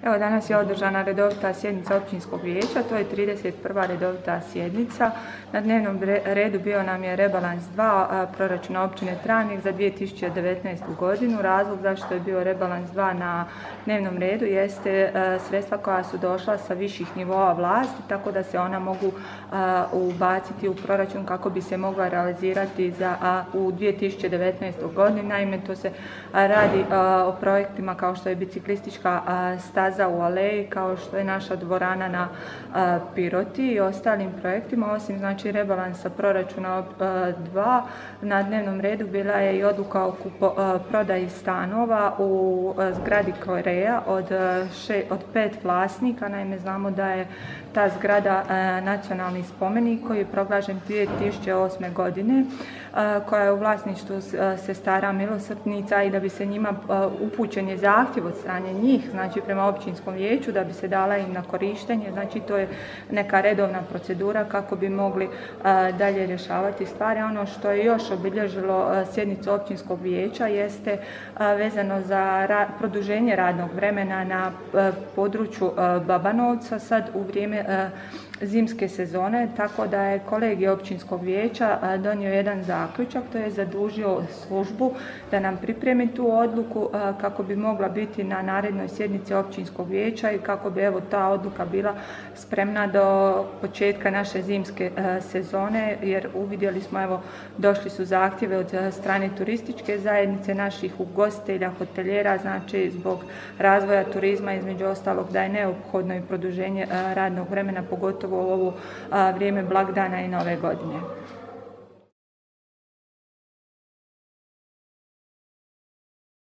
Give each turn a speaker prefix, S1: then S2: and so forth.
S1: Evo, danas je održana redovita sjednica općinskog vijeća, to je 31. redovita sjednica. Na dnevnom redu bio nam je rebalans 2 proračuna općine Travnik za 2019. godinu. Razlog zašto je bio rebalans 2 na dnevnom redu jeste sredstva koja su došla sa viših nivoa vlasti, tako da se ona mogu ubaciti u proračun kako bi se mogla realizirati u 2019. godini. Naime, to se radi o projektima kao što je biciklistička staza u Aleji, kao što je naša dvorana na Piroti i ostalim projektima. Osim rebalansa proračuna 2 na dnevnom redu bila je i odluka o prodaji stanova u zgradi Koreja od 5 vlasnika. Naime, znamo da je ta zgrada nacionalni spomenik koji je proglašen 2008. godine, koja je u vlasništvu sestara milosrdnica, i da bi se njima upućen je zahtjev od strane njih, prema općinskom vijeću, da bi se dala im na korištenje. To je neka redovna procedura kako bi mogli dalje rješavati stvari. Ono što je još obilježilo sjednicu općinskog vijeća jeste vezano za produženje radnog vremena na području Babanovca sad u vrijeme zimske sezone, tako da je kolegij općinskog vijeća donio jedan zaključak, to je zadužio službu da nam pripremi tu odluku kako bi mogla biti na narednoj sjednici općinskog vijeća i kako bi ta odluka bila spremna do početka naše zimske sezone, jer uvidjeli smo, došli su zahtjeve od strane turističke zajednice, naših ugostitelja, hotelijera, zbog razvoja turizma, između ostalog, da je neophodno i produženje radnog vremena, pogotovo u ovo vrijeme blagdana i nove godine.